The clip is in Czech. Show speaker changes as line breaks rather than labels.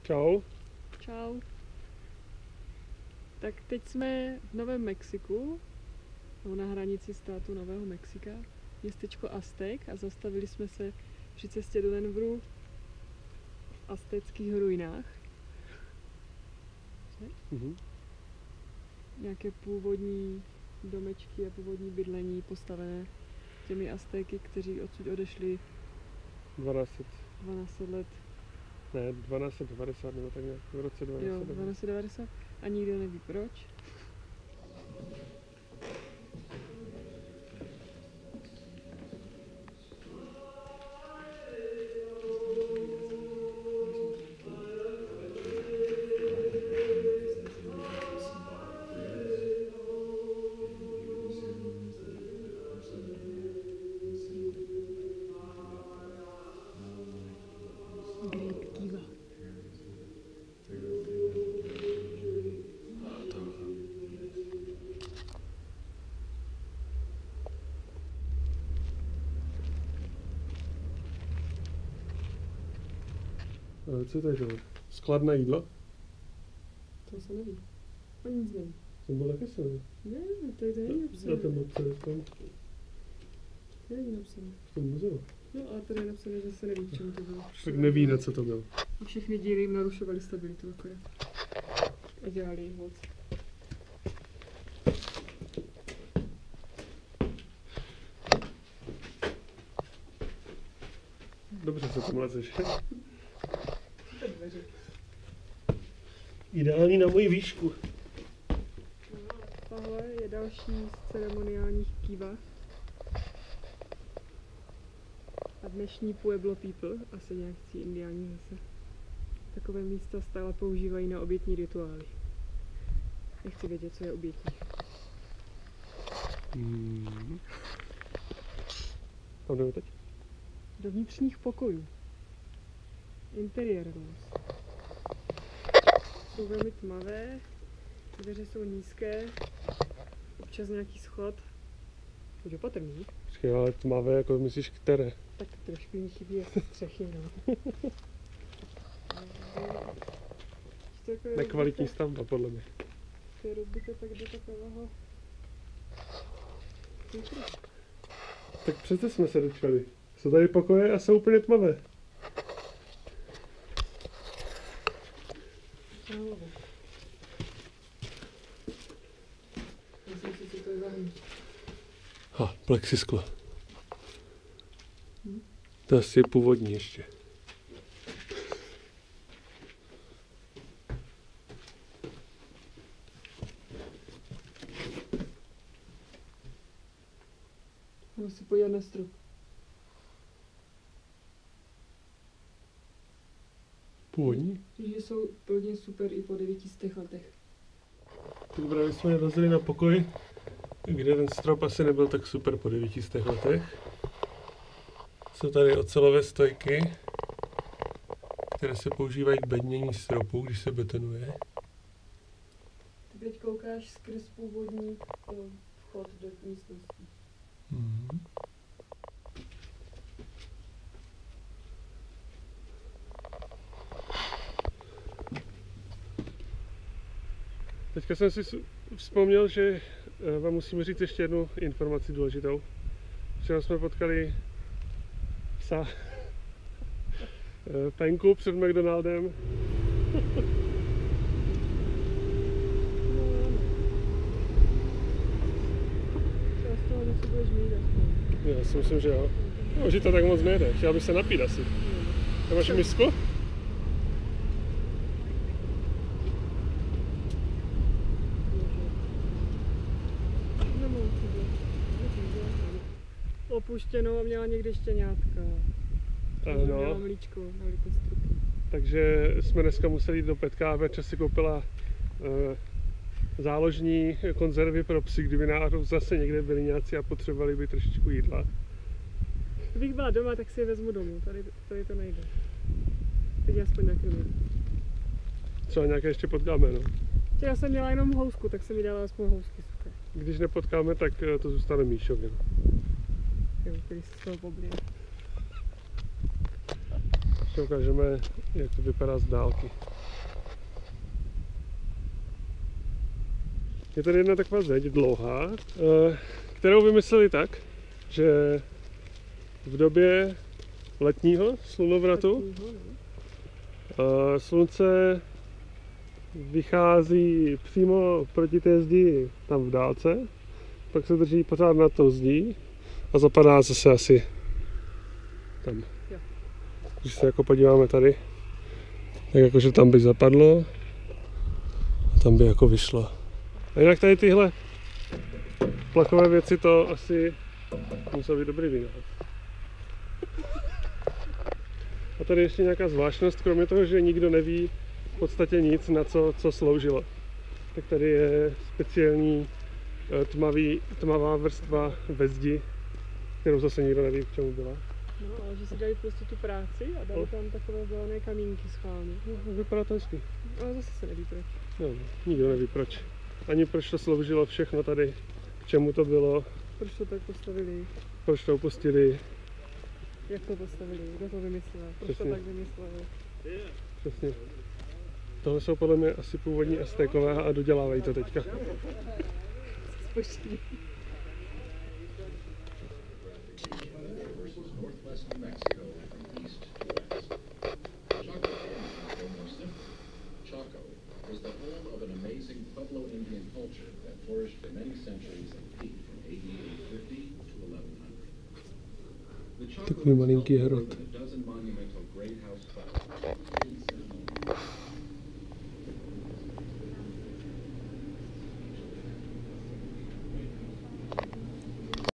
Čau.
Čau. Tak teď jsme v Novém Mexiku, na hranici státu Nového Mexika, městečko Aztek, a zastavili jsme se při cestě do Denveru v azteckých ruinách. Nějaké původní domečky a původní bydlení postavené těmi Aztéky, kteří odsud odešli 12 let.
Ne, 1290 nebo tak nějak, v roce 1290.
Jo, 1290 a nikdo neví proč.
Co je to? Sklad na jídlo?
To se neví. Ani nic neví.
To bylo taky se neví.
Ne, to není napsané.
Na ten mapce je tam.
To není napsané.
V tom muzeu.
No, ale tady je napsané, že se neví, k čemu to bylo.
Tak neví, na co to bylo.
A všechny díry jim narušovaly stabilitu akorát. A dělali jim moc.
Dobře se tam lezeš. Ideální na moji výšku.
Tohle je další z ceremoniálních kýva. A dnešní Pueblo people, asi nějakcí indiáni zase, takové místa stále používají na obětní rituály. Nechci vědět, co je obětí.
Tam jdeme teď?
Do vnitřních pokojů. Interior rooms. Jsou velmi tmavé, dveře jsou nízké, občas nějaký schod. Buď opatrný.
Počkej, ale tmavé, jako myslíš které?
Tak trošku mi chybí asi střechy, no.
Nekvalitní stavba, podle mě.
To je rozbité tak do takového...
Tak přece jsme se dočkali. Jsou tady pokoje a jsou úplně tmavé.
Myslím si, co to je za hnízd.
Plexisklo. To asi je původní ještě.
Můžu si podívat na strop.
Původní?
Že jsou plně super i po 900 letech.
Tak právě jsme narazili na pokoj, kde ten strop asi nebyl tak super po 900 letech. Jsou tady ocelové stojky, které se používají k bednění stropu, když se betonuje.
Ty teď koukáš skrz původní vchod do místnosti.
Teďka jsem si vzpomněl, že vám musíme říct ještě jednu informaci důležitou. Včera jsme potkali psa Penku před McDonaldem.
Třeba z toho něco budeš mít aspoň.
Já si myslím, že jo. No, že to tak moc nejde. Chtěl bych se napít asi. Máš misku?
Opuštěnou a měla někdy štěňátka.
Ano.
Měla mlíčko na likostrupu.
Takže jsme dneska museli jít do Petka a Verča si koupila záložní konzervy pro psy, kdyby náhodou zase někde byli nějací a potřebovali by trošičku jídla.
Kdybych byla doma, tak si je vezmu domů. Tady to nejde. Teď je aspoň nějaké míru.
Třeba nějaké ještě potkáme, no.
Já jsem měla jenom housku, tak jsem mi dala aspoň housky suché.
Když nepotkáme, tak to zůstane Míšovi.
Který se z toho poblije.
Ještě ukážeme, jak to vypadá z dálky. Je tady jedna taková zeď dlouhá, kterou vymysleli tak, že v době letního slunovratu slunce vychází přímo proti té zdi tam v dálce, pak se drží pořád nad tou zdí a zapadá zase asi tam. Když se jako podíváme tady, tak jakože tam by zapadlo a tam by jako vyšlo. A jinak tady tyhle plachové věci to asi musel být dobrý vynález. A tady ještě nějaká zvláštnost, kromě toho, že nikdo neví v podstatě nic, na co sloužilo. Tak tady je speciální tmavá vrstva ve zdi, kterou zase nikdo neví, k čemu byla.
No, ale že si dali prostě tu práci a dali tam takové zelené kamínky schválně.
No, vypadá to hezky.
Ale zase se neví proč.
No, nikdo neví proč. Ani proč to sloužilo všechno tady, k čemu to bylo.
Proč to tak postavili?
Proč to opustili.
Jak to postavili? Kdo to vymyslel? Proč
Přesně.
to tak vymysleli?
Přesně. Tohle jsou podle mě asi původní Aztékové a dodělávají to teďka.
Spoštění.
Chaco was the home of an amazing Pueblo Indian culture that flourished for many centuries and peaked from AD 850 to 1100. The Chaco
Takový malinký
is
hrad.
more than a dozen monumental great house